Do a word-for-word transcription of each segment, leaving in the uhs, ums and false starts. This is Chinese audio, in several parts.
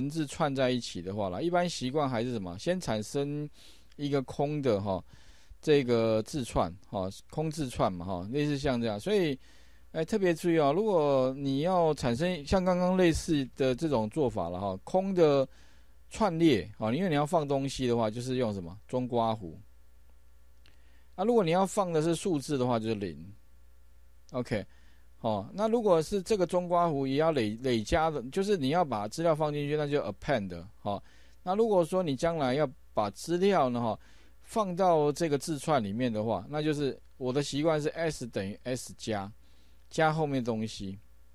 文字串在一起的话啦，一般习惯还是什么？先产生一个空的哈，这个字串哈，空字串嘛哈，类似像这样。所以，哎，特别注意啊，如果你要产生像刚刚类似的这种做法了哈，空的串列啊，因为你要放东西的话，就是用什么中括弧。啊，如果你要放的是数字的话，就是零。OK。哦，那如果是这个中括弧也要累累加的，就是你要把资料放进去，那就 append。哦，那如果说你将来要把资料呢，哈、哦，放到这个字串里面的话，那就是我的习惯是 s 等于 s 加加后面东西。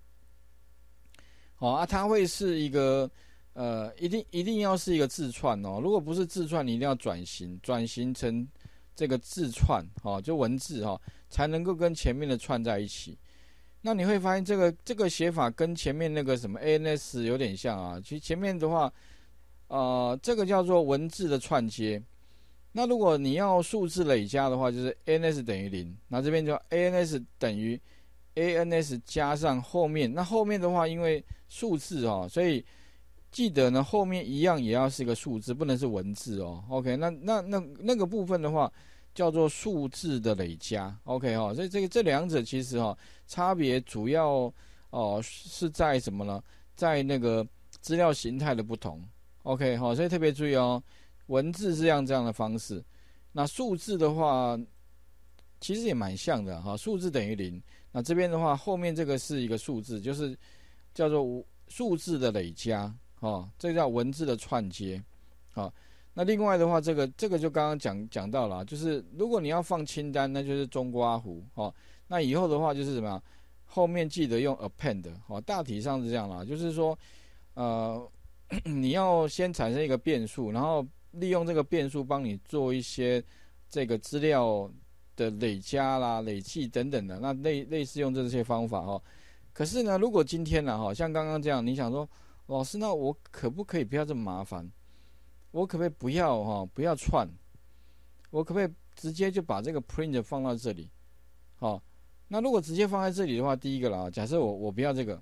好、哦、啊，它会是一个呃，一定一定要是一个字串哦。如果不是字串，你一定要转型转型成这个字串，哦，就文字哈、哦，才能够跟前面的串在一起。那你会发现这个这个写法跟前面那个什么 A N S 有点像啊。其实前面的话，呃，这个叫做文字的串接。那如果你要数字累加的话，就是 A N S 等于零，那这边就 A N S 等于 A N S 加上后面。那后面的话，因为数字哦，所以记得呢，后面一样也要是一个数字，不能是文字哦。OK， 那那那那个部分的话，叫做数字的累加 ，OK 哈、哦，所以这个这两者其实哈、哦、差别主要哦、呃、是在什么呢？在那个资料形态的不同 ，OK 哈、哦，所以特别注意哦，文字是这样这样的方式，那数字的话其实也蛮像的哈、哦，数字等于零，那这边的话后面这个是一个数字，就是叫做数字的累加，哦，这个叫文字的串接，哦。那另外的话，这个这个就刚刚讲讲到了，就是如果你要放清单，那就是中括弧哦。那以后的话就是什么样？后面记得用 append 哦，大体上是这样啦，就是说，呃，你要先产生一个变数，然后利用这个变数帮你做一些这个资料的累加啦、累计等等的，那类类似用这些方法哦。可是呢，如果今天呢，哈，像刚刚这样，你想说，老师，那我可不可以不要这么麻烦？我可不可以不要哈，不要串？我可不可以直接就把这个 print 放到这里？好，那如果直接放在这里的话，第一个啦，假设我我不要这个，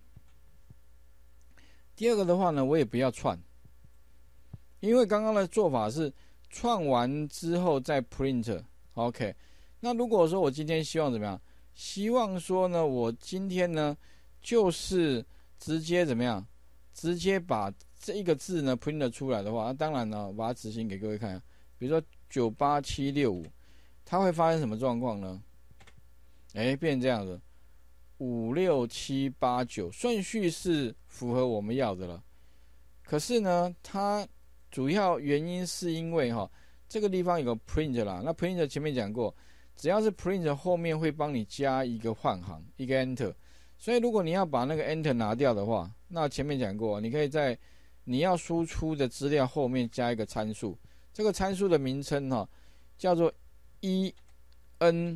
第二个的话呢，我也不要串，因为刚刚的做法是串完之后再 print。OK， 那如果说我今天希望怎么样？希望说呢，我今天呢就是直接怎么样？直接把这一个字呢 print 出来的话，那当然呢，我把它执行给各位看。比如说九八七六五，它会发生什么状况呢？哎，变成这样的，五六七八九，顺序是符合我们要的了。可是呢，它主要原因是因为哈，这个地方有个 print 啦。那 print 前面讲过，只要是 print 后面会帮你加一个换行，一个 enter。所以如果你要把那个 enter 拿掉的话，那前面讲过，你可以在你要输出的资料后面加一个参数，这个参数的名称哈叫做 E N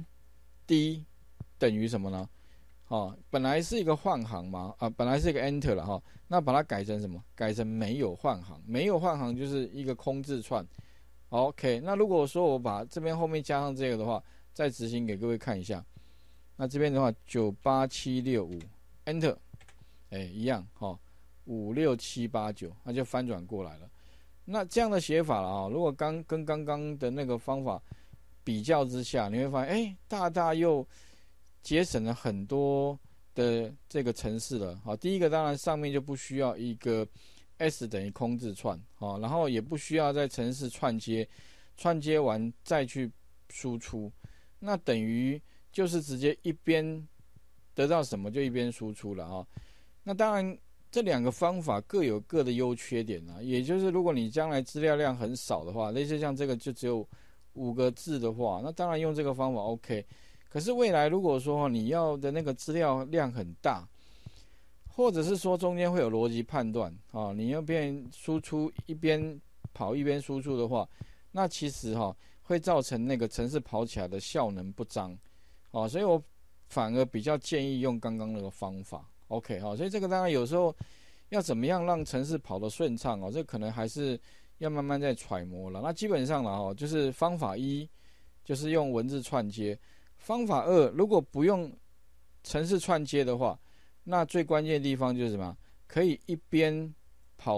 D 等于什么呢？哦，本来是一个换行嘛，啊，本来是一个 enter 了哈，那把它改成什么？改成没有换行，没有换行就是一个空字串。OK， 那如果说我把这边后面加上这个的话，再执行给各位看一下。那这边的话，九八七六五 enter， 哎，一样哈。哦五六七八九，那就翻转过来了。那这样的写法了啊，如果刚跟刚刚的那个方法比较之下，你会发现，哎，大大又节省了很多的这个程式了。好，第一个当然上面就不需要一个 s 等于空字串，好，然后也不需要在程式串接，串接完再去输出，那等于就是直接一边得到什么就一边输出了啊。那当然。这两个方法各有各的优缺点啊，也就是如果你将来资料量很少的话，类似像这个就只有五个字的话，那当然用这个方法 OK。可是未来如果说你要的那个资料量很大，或者是说中间会有逻辑判断啊，你要边输出一边跑一边输出的话，那其实哈、啊、会造成那个程式跑起来的效能不彰，啊，所以我反而比较建议用刚刚那个方法。OK 好，所以这个当然有时候要怎么样让程式跑得顺畅哦，这可能还是要慢慢在揣摩了。那基本上了哦，就是方法一就是用文字串接，方法二如果不用程式串接的话，那最关键的地方就是什么？可以一边跑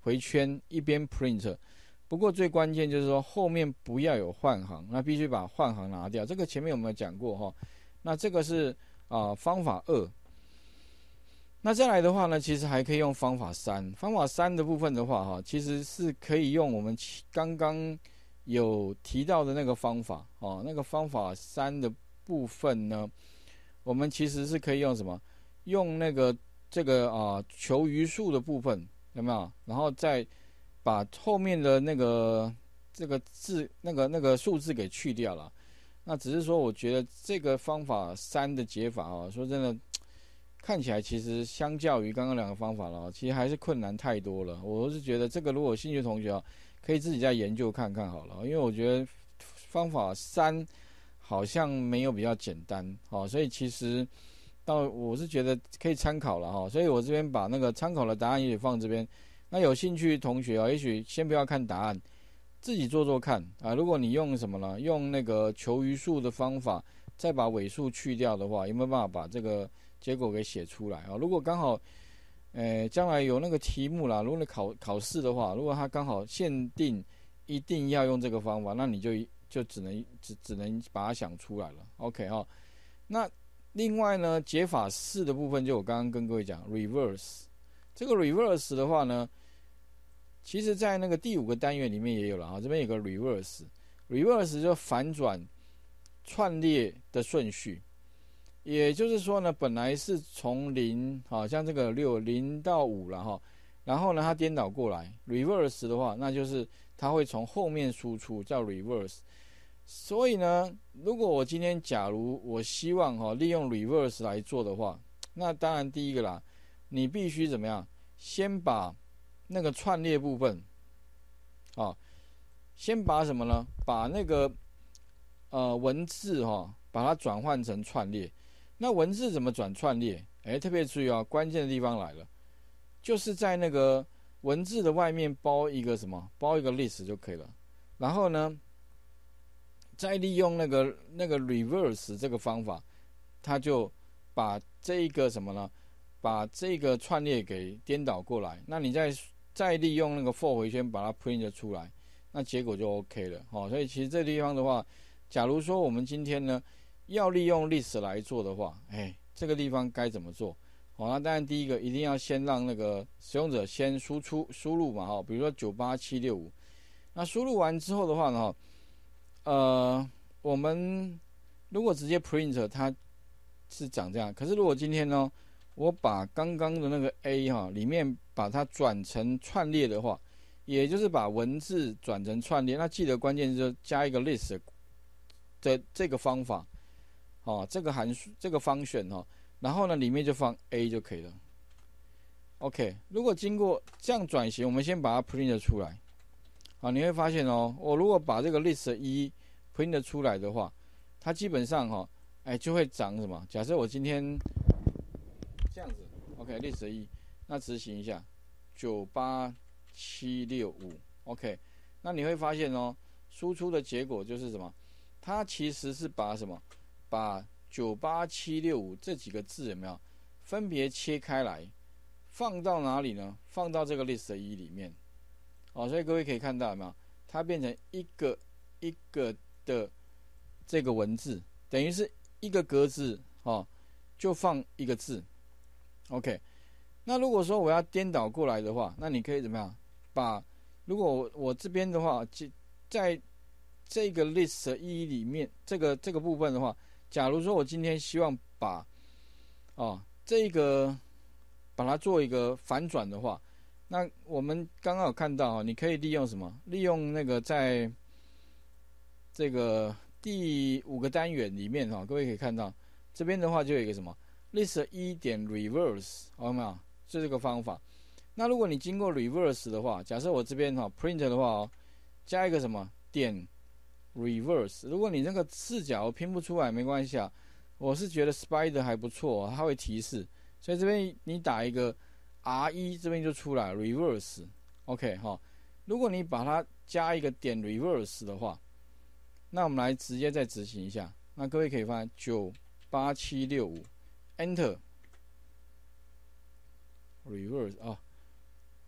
回圈，一边 print。不过最关键就是说后面不要有换行，那必须把换行拿掉。这个前面有没有讲过哈？那这个是啊、呃、方法二。那再来的话呢，其实还可以用方法三。方法三的部分的话，哈，其实是可以用我们刚刚有提到的那个方法哦。那个方法三的部分呢，我们其实是可以用什么？用那个这个啊求余数的部分有没有？然后再把后面的那个这个字那个那个数字给去掉了。那只是说，我觉得这个方法三的解法啊，说真的。看起来其实相较于刚刚两个方法了，其实还是困难太多了。我是觉得这个如果有兴趣的同学啊，可以自己再研究看看好了，因为我觉得方法三好像没有比较简单，好，所以其实到我是觉得可以参考了哈。所以我这边把那个参考的答案也放这边。那有兴趣的同学啊，也许先不要看答案，自己做做看啊。如果你用什么呢？用那个求余数的方法，再把尾数去掉的话，有没有办法把这个结果给写出来啊？如果刚好，呃，将来有那个题目啦，如果你考考试的话，如果它刚好限定一定要用这个方法，那你就就只能只只能把它想出来了。OK 哈，那另外呢，解法四的部分，就我刚刚跟各位讲 reverse， 这个 reverse 的话呢，其实在那个第五个单元里面也有了啊，这边有个 reverse，reverse 就反转串列的顺序。也就是说呢，本来是从零，好像这个六零到五了哈，然后呢它颠倒过来 ，reverse 的话，那就是它会从后面输出，叫 reverse。所以呢，如果我今天假如我希望哈利用 reverse 来做的话，那当然第一个啦，你必须怎么样？先把那个串列部分，啊，先把什么呢？把那个呃文字哈，把它转换成串列。那文字怎么转串列？哎，特别注意啊，关键的地方来了，就是在那个文字的外面包一个什么？包一个 list 就可以了。然后呢，再利用那个那个 reverse 这个方法，它就把这一个什么呢？把这个串列给颠倒过来。那你再再利用那个 for 回圈把它 print 出来，那结果就 OK 了。好，所以其实这地方的话，假如说我们今天呢，要利用 list 来做的话，哎，这个地方该怎么做？好，那当然第一个一定要先让那个使用者先输出输入嘛，哈，比如说九八七六五，那输入完之后的话呢，呃，我们如果直接 print 它是长这样，可是如果今天呢，我把刚刚的那个 A 哈里面把它转成串列的话，也就是把文字转成串列，那记得关键就是加一个 list 的这个方法。哦，这个函数这个方选哈，然后呢里面就放 A 就可以了。OK， 如果经过这样转型，我们先把它 print 出来。好，你会发现哦，我如果把这个 list 一 print 出来的话，它基本上哈，哎就会长什么？假设我今天这样子 ，OK， list 一，那执行一下九八七六五 ，OK， 那你会发现哦，输出的结果就是什么？它其实是把什么？把九八七六五这几个字有没有分别切开来，放到哪里呢？放到这个 list 一里面。哦，所以各位可以看到有没有？它变成一个一个的这个文字，等于是一个格子哦，就放一个字。OK， 那如果说我要颠倒过来的话，那你可以怎么样？把如果 我, 我这边的话，在这个 list 一里面，这个这个部分的话。假如说我今天希望把哦这个把它做一个反转的话，那我们刚刚有看到，你可以利用什么？利用那个在这个第五个单元里面哈，各位可以看到这边的话就有一个什么 list 一点 reverse， 好没有？是这个方法。那如果你经过 reverse 的话，假设我这边哈 print 的话哦，加一个什么点reverse， 如果你那个视角拼不出来没关系啊，我是觉得 Spider 还不错，它会提示，所以这边你打一个 R 一 这边就出来 reverse，OK 哈。如果你把它加一个点 reverse 的话，那我们来直接再执行一下，那各位可以发现九八七六五 Enter reverse 啊，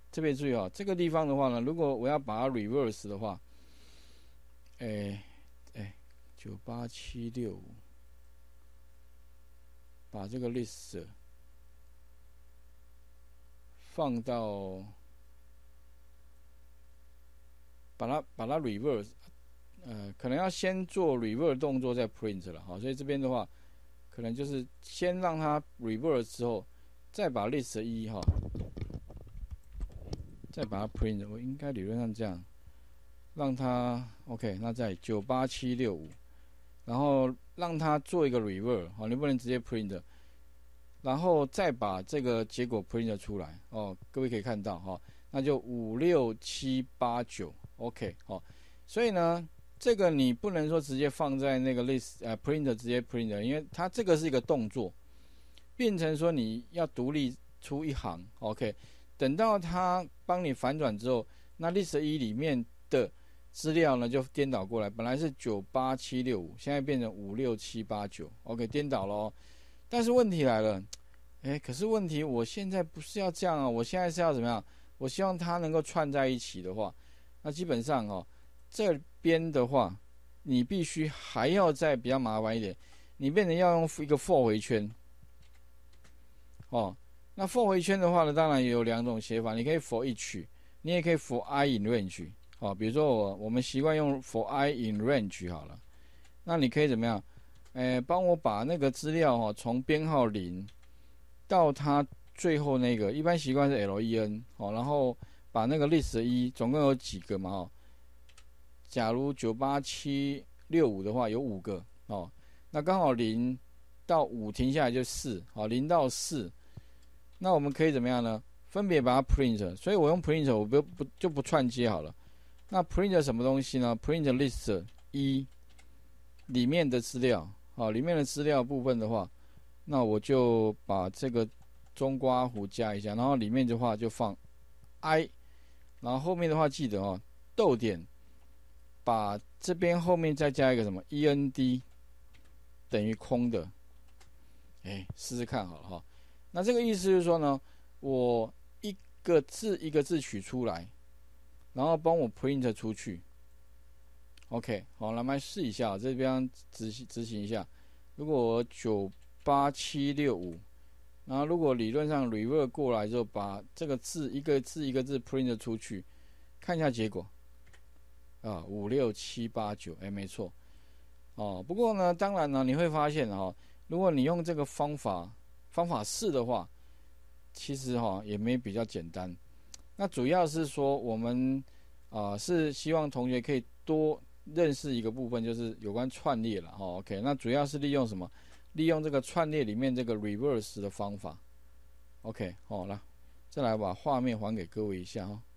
特别注意哦，这个地方的话呢，如果我要把它 reverse 的话，哎哎，九八七六五，把这个 list 放到，把它把它 reverse， 呃，可能要先做 reverse 动作再 print 了，好，所以这边的话，可能就是先让它 reverse 之后，再把 list 一哈。再把它 print， 我应该理论上这样，让它 OK， 那在九八七六五，然后让它做一个 reverse， 好，你不能直接 print， 然后再把这个结果 print 出来哦，各位可以看到哈，那就五六七八九 OK 好，所以呢，这个你不能说直接放在那个 list 呃 print 直接 print， 因为它这个是一个动作，变成说你要独立出一行 OK。等到它帮你反转之后，那 list 一里面的资料呢就颠倒过来，本来是九八七六五，现在变成五六七八九 ，OK， 颠倒了哦。但是问题来了，哎，可是问题我现在不是要这样啊，我现在是要怎么样？我希望它能够串在一起的话，那基本上哦，这边的话，你必须还要再比较麻烦一点，你变成要用一个 for 回圈，哦。那 for 回圈的话呢，当然也有两种写法，你可以 for each， 你也可以 for I in range， 好，比如说我我们习惯用 for I in range 好了，那你可以怎么样？诶，帮我把那个资料哈，从编号零到它最后那个，一般习惯是 len， 好，然后把那个 list 一总共有几个嘛？哈，假如九八七六五的话，有五个哦，那刚好零到五停下来就四，好，零到四。那我们可以怎么样呢？分别把它 print， 所以我用 print， 我不不就不串接好了。那 print 什么东西呢 ？print list 一里面的资料，好，里面的资料部分的话，那我就把这个中括弧加一下，然后里面的话就放 i， 然后后面的话记得哦，逗点，把这边后面再加一个什么 end 等于空的，哎，试试看好了哈。那这个意思就是说呢，我一个字一个字取出来，然后帮我 print 出去。OK， 好，来，我们试一下，这边执行执行一下。如果我九八七六五，然后如果理论上 reverse 过来之后，把这个字一个字一个字 print 出去，看一下结果。啊，五六七八九，哎，没错。哦，不过呢，当然呢，你会发现哈、哦，如果你用这个方法。方法四的话，其实哈、哦、也没比较简单。那主要是说我们啊、呃、是希望同学可以多认识一个部分，就是有关串列了哈、哦。OK， 那主要是利用什么？利用这个串列里面这个 reverse 的方法。OK， 好了，再来把画面还给各位一下哈、哦。